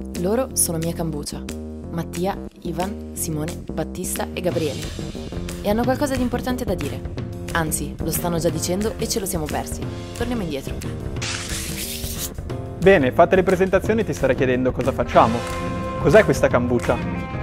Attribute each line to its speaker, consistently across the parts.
Speaker 1: Loro sono Mia Cambucia, Mattia, Ivan, Simone, Battista e Gabriele. E hanno qualcosa di importante da dire. Anzi, lo stanno già dicendo e ce lo siamo persi. Torniamo indietro.
Speaker 2: Bene, fatte le presentazioni ti starei chiedendo cosa facciamo. Cos'è questa kombucha?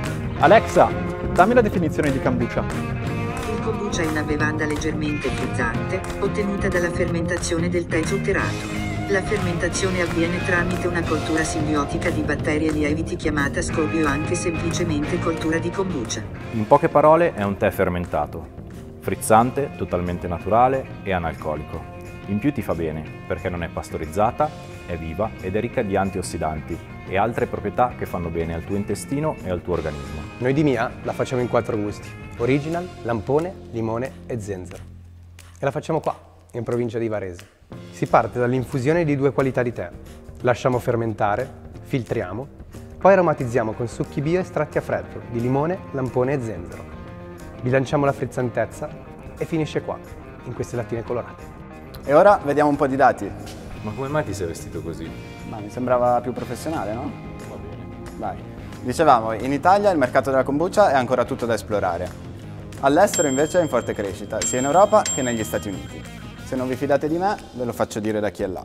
Speaker 2: Alexa, dammi la definizione di kombucha.
Speaker 3: Il kombucha è una bevanda leggermente frizzante, ottenuta dalla fermentazione del tè zuccherato. La fermentazione avviene tramite una coltura simbiotica di batteri e lieviti chiamata scobio o anche semplicemente coltura di kombucha.
Speaker 4: In poche parole è un tè fermentato, frizzante, totalmente naturale e analcolico. In più ti fa bene perché non è pastorizzata, è viva ed è ricca di antiossidanti e altre proprietà che fanno bene al tuo intestino e al tuo organismo.
Speaker 5: Noi di Mia la facciamo in 4 gusti: original, lampone, limone e zenzero. E la facciamo qua, in provincia di Varese. Si parte dall'infusione di 2 qualità di tè. Lasciamo fermentare, filtriamo, poi aromatizziamo con succhi bio estratti a freddo di limone, lampone e zenzero. Bilanciamo la frizzantezza e finisce qua, in queste lattine colorate.
Speaker 6: E ora vediamo un po' di dati.
Speaker 4: Ma come mai ti sei vestito così?
Speaker 6: Ma mi sembrava più professionale, no?
Speaker 4: Va bene.
Speaker 6: Dai. Dicevamo, in Italia il mercato della kombucha è ancora tutto da esplorare. All'estero invece è in forte crescita, sia in Europa che negli Stati Uniti. Se non vi fidate di me, ve lo faccio dire da chi è là.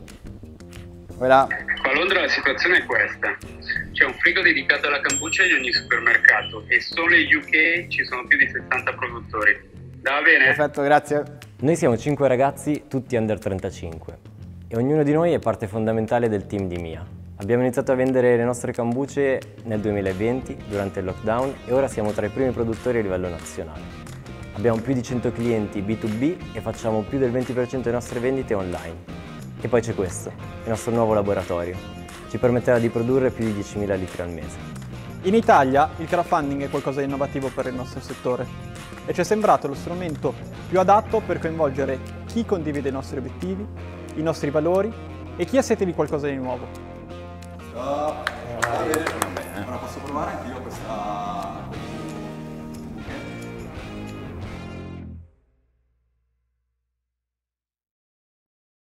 Speaker 6: Voilà.
Speaker 7: A Londra la situazione è questa. C'è un frigo dedicato alla kombucha in ogni supermercato e solo in UK ci sono più di 60 produttori. Va bene?
Speaker 6: Perfetto, grazie.
Speaker 8: Noi siamo 5 ragazzi, tutti under 35, e ognuno di noi è parte fondamentale del team di Mia. Abbiamo iniziato a vendere le nostre kombuche nel 2020, durante il lockdown, e ora siamo tra i primi produttori a livello nazionale. Abbiamo più di 100 clienti B2B e facciamo più del 20% delle nostre vendite online. E poi c'è questo, il nostro nuovo laboratorio. Ci permetterà di produrre più di 10.000 litri al mese.
Speaker 2: In Italia il crowdfunding è qualcosa di innovativo per il nostro settore e ci è sembrato lo strumento più adatto per coinvolgere chi condivide i nostri obiettivi, i nostri valori e chi ha sete di qualcosa di nuovo.
Speaker 9: Va bene. Ora posso provare anche io questa